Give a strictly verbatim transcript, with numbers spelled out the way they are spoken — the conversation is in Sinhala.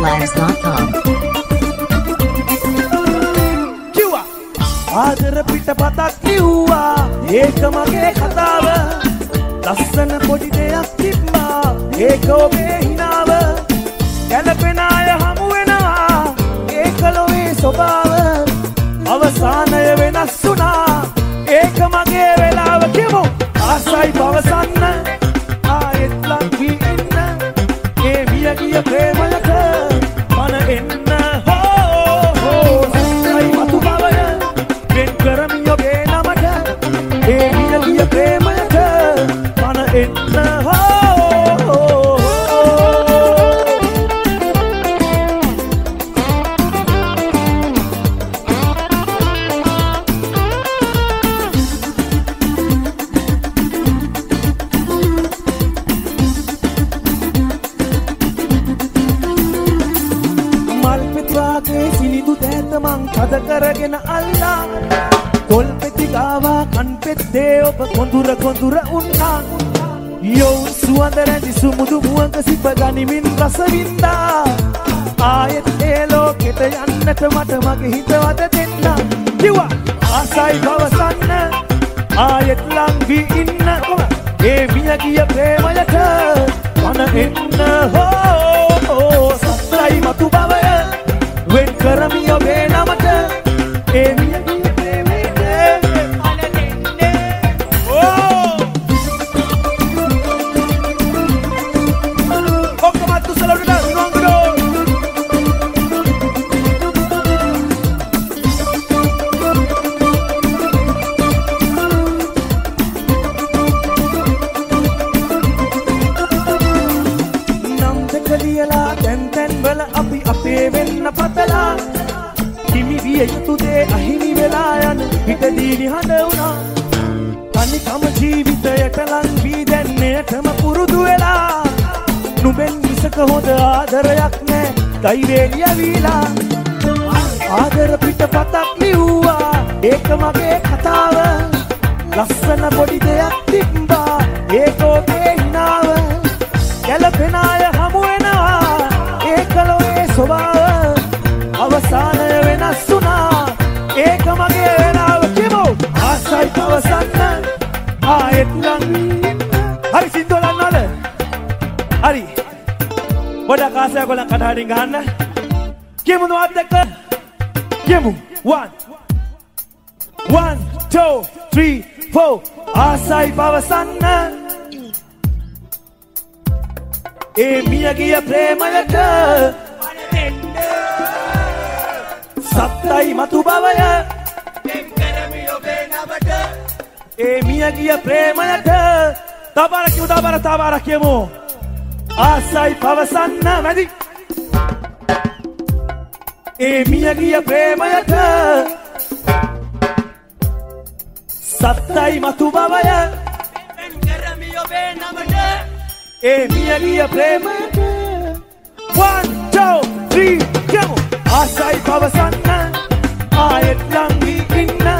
flyers dot com. Kiwa ආදර පිටපතක් කිව්වා ඒක මගේ කතාව ලස්සන පොඩි දෙයක් තිබ්බා ඒක ඔබේ හිනාව ගැලපෙන අය හමු වෙනවා ඒක ලොවේ ස්වභාව අවසානය වෙනස් වුණා ඒක මගේ වෙලාව කිව්වෝ ආසයි පවසන්න ආයෙත් ලං වී ඉන්න ඒ මිය ගිය ප්‍රේමයක මන එන්න හෝ හෝ සයි මතු බවය වෙන් කරමි ඔබේ නමට ඒ මිය ගිය ප්‍රේමයක මන එන්න හෝ කද කරගෙන අල්ලා තොල් පෙති ගාවා කන් පෙත්තේ ඔබ කොඳුර කොඳුර උන්නා යොවුන් සුවඳ රැඳි සුමුදු මුවක සිප ගනිමින් රස වින්දා ආයෙත් ඒ ලෝකෙට යන්නට මට මගේ හිතවත දෙන්න කිව්වා ආසයි පවසන්න ආයෙත් ලං වී ඉන්න ඒ මිය ගිය ප්‍රේමයට මන එන්න හෝ සත්‍යයි මතු බවය වෙන් කරමි ඔබේ නමට ඒ මිය ගිය ප්‍රේමයට මන දෙන්නේ ඕ ඔක්කොම තුසලුට නංගඩෝ නම් දෙක ලියලා තැන් තැන් වල අපි අපේ වෙන්න පතලා හිමි විය යුතු දේ අහිමි වෙලා යන හිතදී නිහඬ වුණා තනිකම ජීවිතයට ලං වී දැන්නේටම පුරුදු වෙලා නුඹෙන් මිසක හොඳ ආදරයක් නෑ ධෛර්යය වීලා ආදර පිටපතක් ලිව්වා ඒක මගේ කතාව ලස්සන පොඩි දෙයක් තිබ්බා ඒක ඔබේ හිනාව ගැලපෙන අය හමු වෙනවා ඒක ලොවේ ස්වභාව අවසානය වෙනස් වුණා ඒක මගේ වෙලාව කිව්වෝ ආසයි පවසන්න ආයෙත් නම් හරි සින්දුව ගන්නවද හරි ගොඩක් ආසය ගොල්ලන් කටහඬින් ගහන්න කියමු නෝත් එක්ක කියමු one one two three four ආසයි පවසන්න ඒ මිය ගිය ප්‍රේමයට සත්‍යයි මතු බවය වෙන් කරමි ඔබේ නමට ඒ මිය ගිය ප්‍රේමයට තවබර කියමු තවබර තවබර කියමු ආසයි පවසන්න වැඩි ඒ මිය ගිය ප්‍රේමයට සත්‍යයි මතු බවය වෙන් කරමි ඔබේ නමට ඒ මිය ගිය ප්‍රේමයට one two three කියමු ආසයි පවසන්න ආයෙත් ලං වී ඉන්න